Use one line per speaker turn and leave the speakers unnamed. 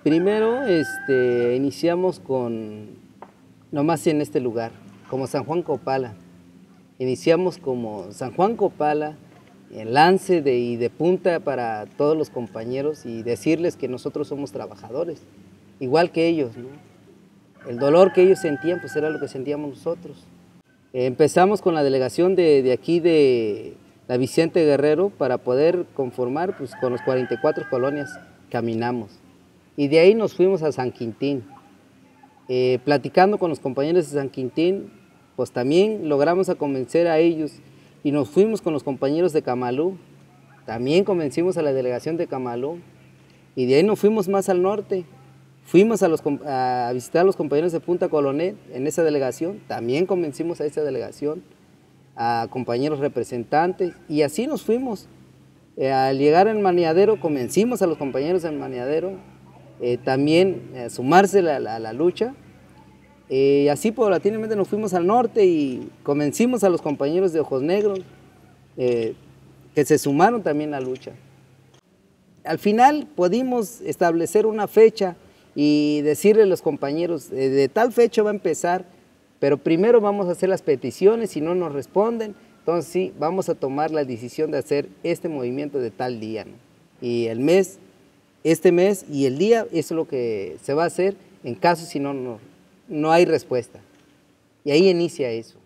Primero, iniciamos nomás en este lugar, como San Juan Copala. Iniciamos como San Juan Copala, el lance y de punta para todos los compañeros y decirles que nosotros somos trabajadores, igual que ellos, ¿no? El dolor que ellos sentían, pues era lo que sentíamos nosotros. Empezamos con la delegación de aquí de la Vicente Guerrero para poder conformar, pues con los 44 colonias caminamos. Y de ahí nos fuimos a San Quintín. Platicando con los compañeros de San Quintín, pues también logramos a convencer a ellos y nos fuimos con los compañeros de Camalú. También convencimos a la delegación de Camalú y de ahí nos fuimos más al norte. Fuimos a visitar a los compañeros de Punta Colonet en esa delegación, también convencimos a esa delegación, a compañeros representantes y así nos fuimos. Al llegar al Maniadero convencimos a los compañeros del Maniadero también a sumarse a la lucha. Así paulatinamente nos fuimos al norte y convencimos a los compañeros de Ojos Negros que se sumaron también a la lucha. Al final pudimos establecer una fecha y decirle a los compañeros, de tal fecha va a empezar, pero primero vamos a hacer las peticiones, si no nos responden, entonces sí, vamos a tomar la decisión de hacer este movimiento de tal día, ¿no? Y el mes, este mes y el día, eso es lo que se va a hacer en caso si no hay respuesta. Y ahí inicia eso.